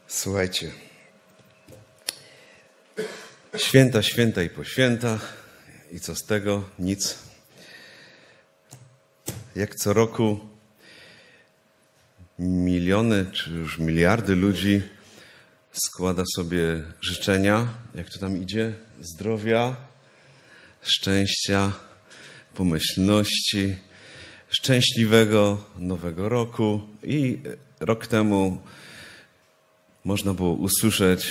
Słuchajcie, święta, święta i po świętach i co z tego? Nic. Jak co roku miliony czy już miliardy ludzi składa sobie życzenia, jak to tam idzie, zdrowia, szczęścia, pomyślności, szczęśliwego nowego roku. I rok temu można było usłyszeć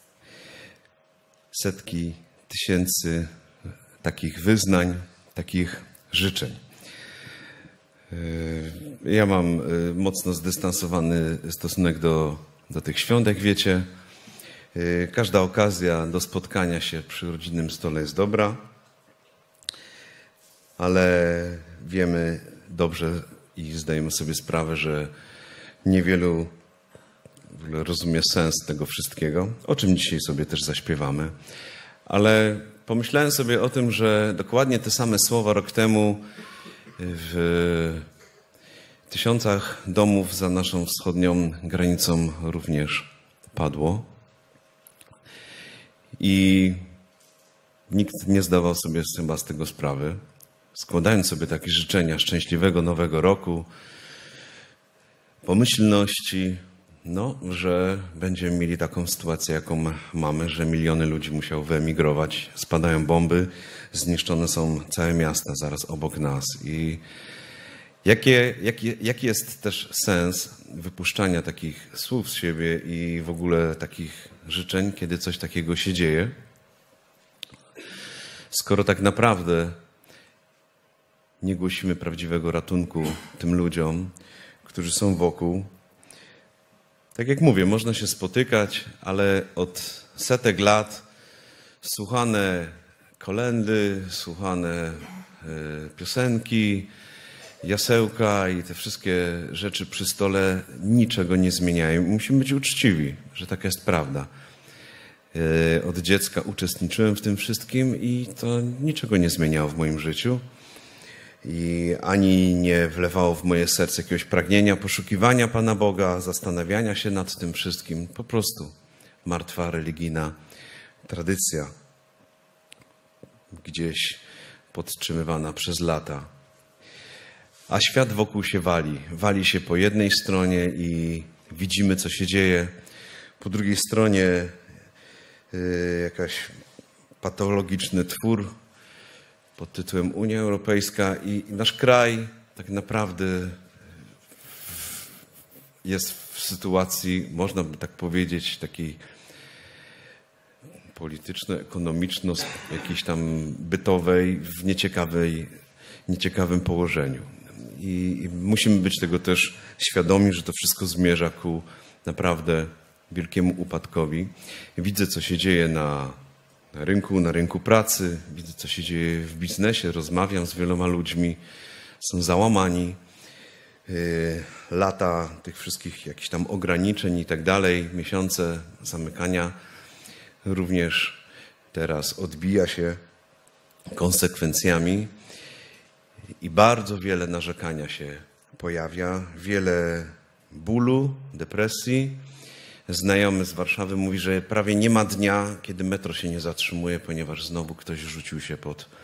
setki tysięcy takich wyznań, takich życzeń. Ja mam mocno zdystansowany stosunek do tych świąt, jak wiecie. Każda okazja do spotkania się przy rodzinnym stole jest dobra, ale wiemy dobrze i zdajemy sobie sprawę, że niewielu w ogóle rozumie sens tego wszystkiego, o czym dzisiaj sobie też zaśpiewamy. Ale pomyślałem sobie o tym, że dokładnie te same słowa rok temu w tysiącach domów za naszą wschodnią granicą również padło. I nikt nie zdawał sobie chyba z tego sprawy. Składając sobie takie życzenia szczęśliwego nowego roku, pomyślności, że będziemy mieli taką sytuację, jaką mamy, że miliony ludzi musiało wyemigrować, spadają bomby, zniszczone są całe miasta zaraz obok nas. I jaki jest też sens wypuszczania takich słów z siebie i w ogóle takich życzeń, kiedy coś takiego się dzieje, skoro tak naprawdę nie głosimy prawdziwego ratunku tym ludziom, którzy są wokół. Tak jak mówię, można się spotykać, ale od setek lat słuchane kolędy, słuchane piosenki, jasełka i te wszystkie rzeczy przy stole niczego nie zmieniają. Musimy być uczciwi, że taka jest prawda. Od dziecka uczestniczyłem w tym wszystkim i to niczego nie zmieniało w moim życiu. I ani nie wlewało w moje serce jakiegoś pragnienia poszukiwania Pana Boga, zastanawiania się nad tym wszystkim. Po prostu martwa religijna tradycja, gdzieś podtrzymywana przez lata. A świat wokół się wali. Wali się po jednej stronie i widzimy, co się dzieje. Po drugiej stronie jakaś patologiczny twór pod tytułem Unia Europejska i nasz kraj tak naprawdę jest w sytuacji, można by tak powiedzieć, takiej polityczno-ekonomiczno, jakiejś tam bytowej, w nieciekawym położeniu. I musimy być tego też świadomi, że to wszystko zmierza ku naprawdę wielkiemu upadkowi. Widzę, co się dzieje na rynku pracy, widzę, co się dzieje w biznesie, rozmawiam z wieloma ludźmi, są załamani. Lata tych wszystkich jakichś tam ograniczeń i tak dalej, miesiące zamykania również teraz odbija się konsekwencjami i bardzo wiele narzekania się pojawia, wiele bólu, depresji. Znajomy z Warszawy mówi, że prawie nie ma dnia, kiedy metro się nie zatrzymuje, ponieważ znowu ktoś rzucił się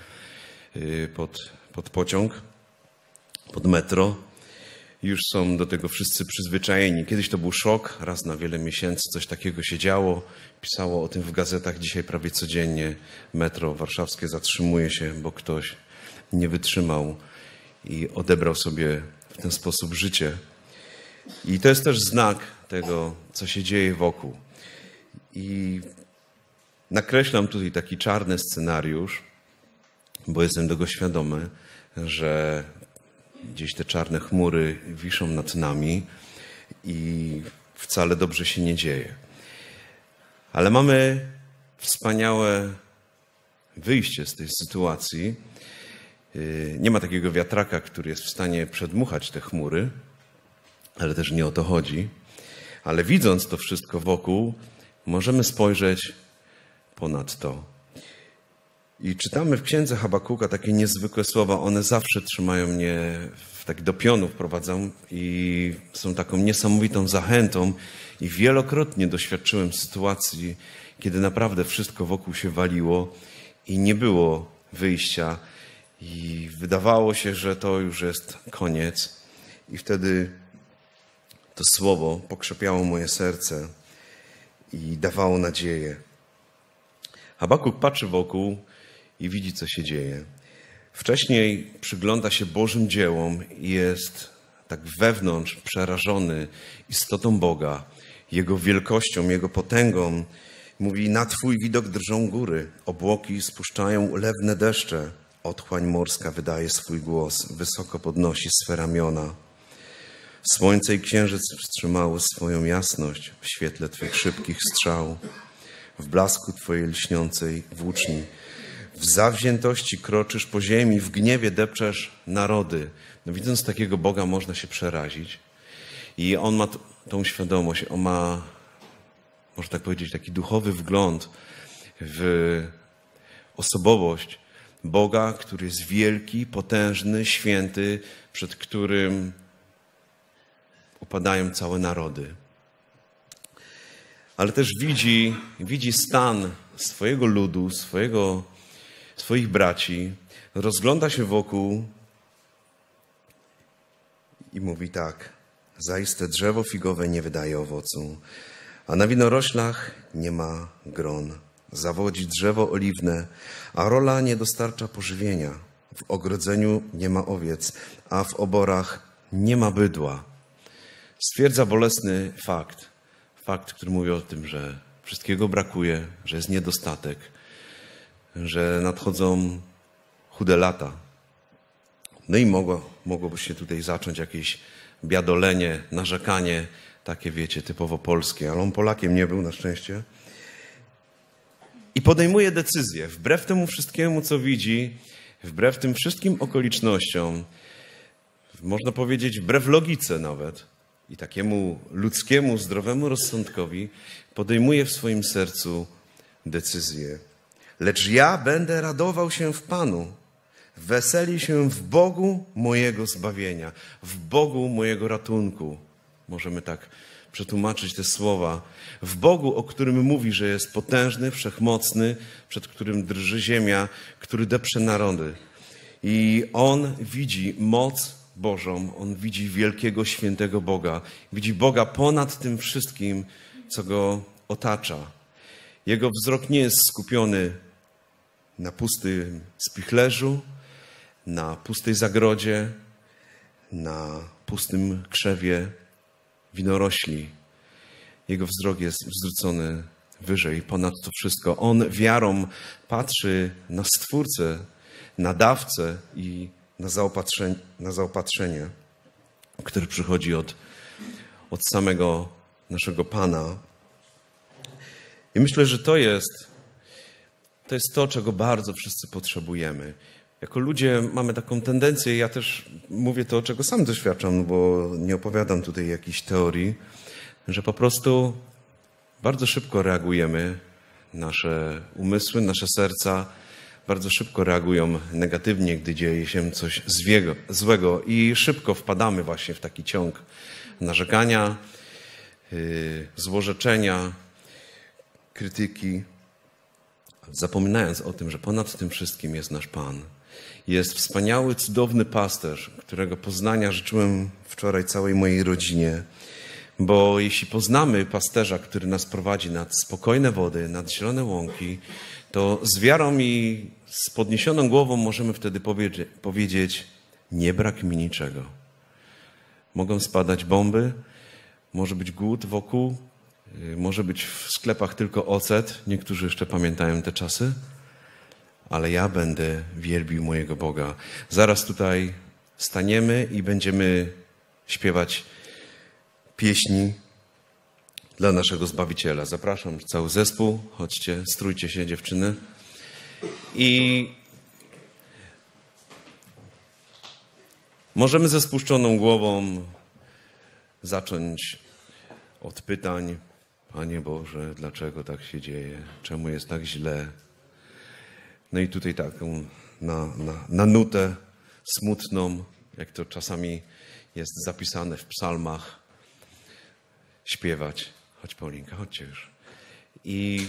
pod pociąg, pod metro. Już są do tego wszyscy przyzwyczajeni. Kiedyś to był szok, raz na wiele miesięcy coś takiego się działo. Pisało o tym w gazetach, dzisiaj prawie codziennie metro warszawskie zatrzymuje się, bo ktoś nie wytrzymał i odebrał sobie w ten sposób życie. I to jest też znak tego, co się dzieje wokół. I nakreślam tutaj taki czarny scenariusz, bo jestem tego świadomy, że gdzieś te czarne chmury wiszą nad nami i wcale dobrze się nie dzieje. Ale mamy wspaniałe wyjście z tej sytuacji. Nie ma takiego wiatraka, który jest w stanie przedmuchać te chmury, ale też nie o to chodzi. Ale widząc to wszystko wokół, możemy spojrzeć ponad to. I czytamy w księdze Habakuka takie niezwykłe słowa. One zawsze trzymają mnie do pionu wprowadzam i są taką niesamowitą zachętą i wielokrotnie doświadczyłem sytuacji, kiedy naprawdę wszystko wokół się waliło i nie było wyjścia i wydawało się, że to już jest koniec. I wtedy to słowo pokrzepiało moje serce i dawało nadzieję. Habakuk patrzy wokół i widzi, co się dzieje. Wcześniej przygląda się Bożym dziełom i jest tak wewnątrz przerażony istotą Boga, Jego wielkością, Jego potęgą. Mówi, na Twój widok drżą góry, obłoki spuszczają ulewne deszcze, otchłań morska wydaje swój głos, wysoko podnosi swe ramiona. Słońce i księżyc wstrzymały swoją jasność w świetle Twych szybkich strzał, w blasku Twojej lśniącej włóczni. W zawziętości kroczysz po ziemi, w gniewie depczesz narody. No, widząc takiego Boga można się przerazić. I On ma tą świadomość, On ma, można tak powiedzieć, taki duchowy wgląd w osobowość Boga, który jest wielki, potężny, święty, przed którym upadają całe narody. Ale też widzi stan swojego ludu, swoich braci, rozgląda się wokół i mówi tak: zaiste drzewo figowe nie wydaje owocu, a na winoroślach nie ma gron. Zawodzi drzewo oliwne, a rola nie dostarcza pożywienia. W ogrodzeniu nie ma owiec, a w oborach nie ma bydła. Stwierdza bolesny fakt, który mówi o tym, że wszystkiego brakuje, że jest niedostatek, że nadchodzą chude lata. No i mogłoby się tutaj zacząć jakieś biadolenie, narzekanie, takie wiecie, typowo polskie, ale on Polakiem nie był na szczęście. I podejmuje decyzję, wbrew temu wszystkiemu, co widzi, wbrew tym wszystkim okolicznościom, można powiedzieć wbrew logice nawet i takiemu ludzkiemu, zdrowemu rozsądkowi, podejmuje w swoim sercu decyzję. Lecz ja będę radował się w Panu, weseli się w Bogu mojego zbawienia, w Bogu mojego ratunku. Możemy tak przetłumaczyć te słowa. W Bogu, o którym mówi, że jest potężny, wszechmocny, przed którym drży ziemia, który deprze narody. I on widzi moc Bożą, on widzi wielkiego, świętego Boga. Widzi Boga ponad tym wszystkim, co go otacza. Jego wzrok nie jest skupiony na pustym spichlerzu, na pustej zagrodzie, na pustym krzewie winorośli. Jego wzrok jest zwrócony wyżej, ponad to wszystko. On wiarą patrzy na Stwórcę, na Dawcę i na zaopatrzenie, które przychodzi od samego naszego Pana. I myślę, że to jest to, czego bardzo wszyscy potrzebujemy. Jako ludzie mamy taką tendencję, ja też mówię to, czego sam doświadczam, bo nie opowiadam tutaj jakichś teorii, że po prostu bardzo szybko reagujemy, nasze umysły, nasze serca bardzo szybko reagują negatywnie, gdy dzieje się coś złego i szybko wpadamy właśnie w taki ciąg narzekania, złorzeczenia, krytyki, zapominając o tym, że ponad tym wszystkim jest nasz Pan. Jest wspaniały, cudowny pasterz, którego poznania życzyłem wczoraj całej mojej rodzinie, bo jeśli poznamy pasterza, który nas prowadzi nad spokojne wody, nad zielone łąki, to z wiarą i z podniesioną głową możemy wtedy powiedzieć: nie brak mi niczego. Mogą spadać bomby, może być głód wokół, może być w sklepach tylko ocet. Niektórzy jeszcze pamiętają te czasy. Ale ja będę wielbił mojego Boga. Zaraz tutaj staniemy i będziemy śpiewać pieśni dla naszego Zbawiciela. Zapraszam cały zespół. Chodźcie, strójcie się, dziewczyny. I możemy ze spuszczoną głową zacząć od pytań: Panie Boże, dlaczego tak się dzieje? Czemu jest tak źle? No i tutaj taką na nutę smutną jak to czasami jest zapisane w psalmach, śpiewać. Chodź, Paulinka, chodźcie już. I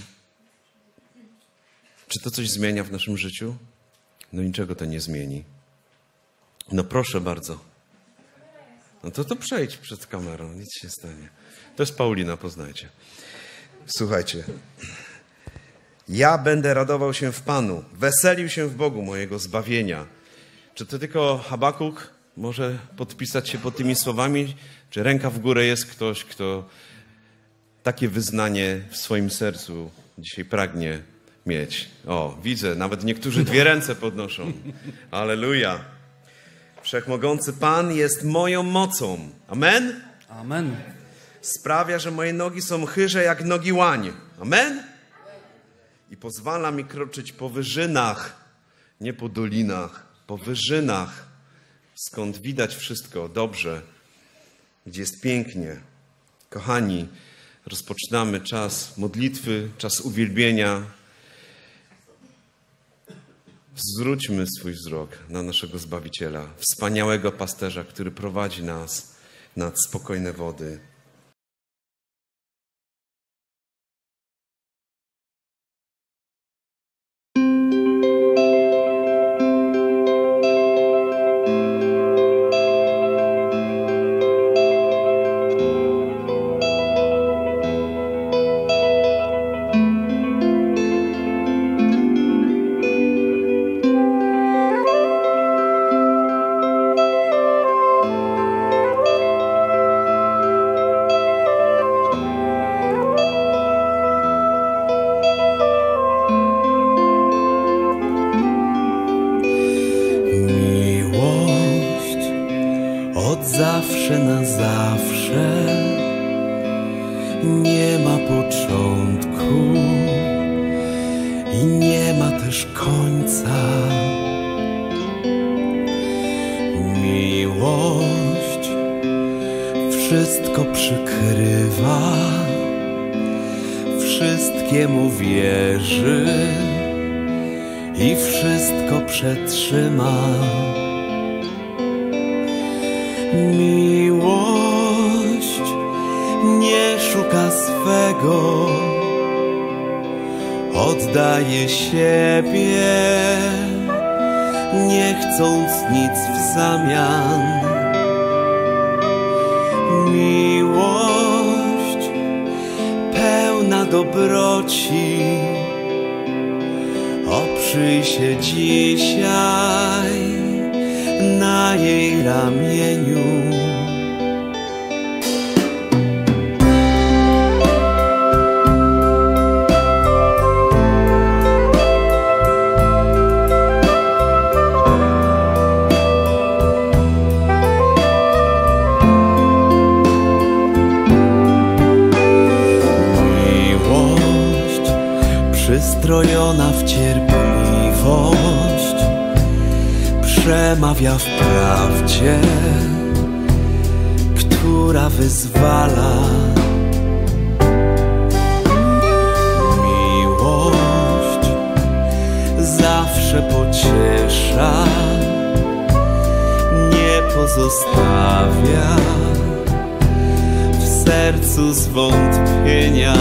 czy to coś zmienia w naszym życiu? No niczego to nie zmieni. No proszę bardzo. No to przejdź przed kamerą, nic się stanie. To jest Paulina, poznajcie. Słuchajcie. Ja będę radował się w Panu, weselił się w Bogu mojego zbawienia. Czy to tylko Habakuk może podpisać się pod tymi słowami? Czy ręka w górę jest ktoś, kto takie wyznanie w swoim sercu dzisiaj pragnie mieć? O, widzę, nawet niektórzy 2 ręce podnoszą. Alleluja. Wszechmogący Pan jest moją mocą. Amen? Amen. Sprawia, że moje nogi są chyże jak nogi łań. Amen? I pozwala mi kroczyć po wyżynach, nie po dolinach, po wyżynach, skąd widać wszystko dobrze, gdzie jest pięknie. Kochani, rozpoczynamy czas modlitwy, czas uwielbienia. Zwróćmy swój wzrok na naszego Zbawiciela, wspaniałego pasterza, który prowadzi nas nad spokojne wody. Wszystko przykrywa, wszystkiemu wierzy i wszystko przetrzyma. Miłość nie szuka swego, oddaje siebie, nie chcąc nic w zamian. Miłość pełna dobroci, oprzyj się dzisiaj na jej ramieniu. Przystrojona w cierpliwość, przemawia w prawdzie, która wyzwala. Miłość zawsze pociesza, nie pozostawia w sercu zwątpienia.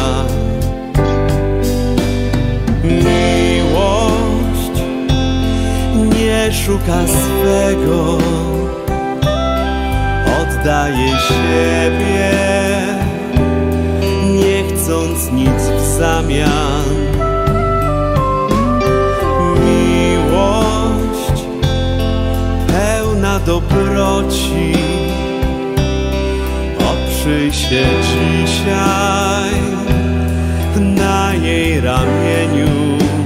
Miłość nie szuka swego, oddaje siebie, nie chcąc nic w zamian. Miłość pełna dobroci, oprzyj się dzisiaj na jej ramieniu.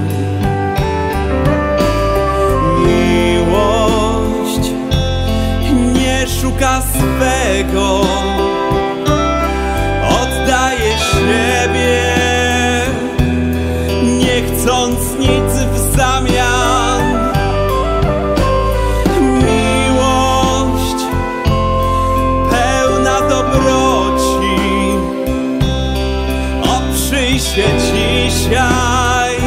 Miłość nie szuka swego, oddaje siebie, nie chcąc nic w zamian. Miłość pełna dobroci, oprzyj się dzisiaj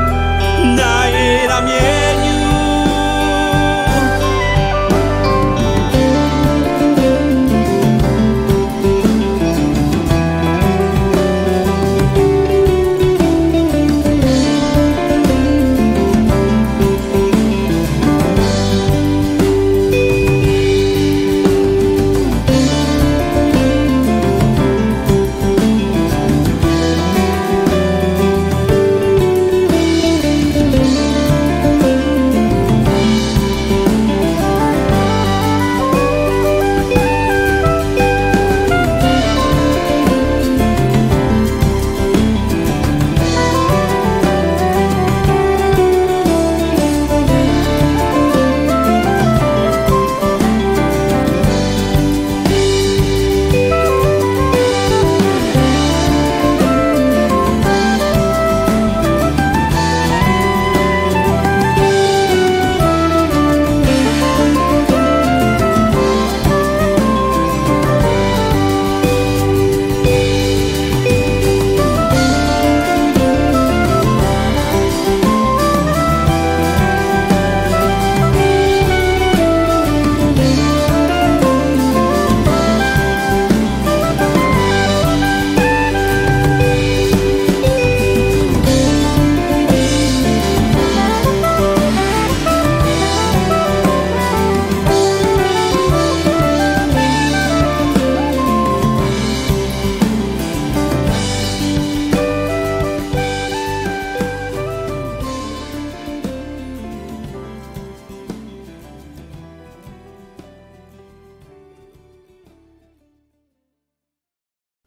na jej ramieniu.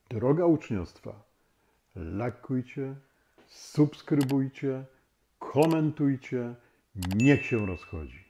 Droga uczniostwa. Lajkujcie, subskrybujcie, komentujcie. Niech się rozchodzi.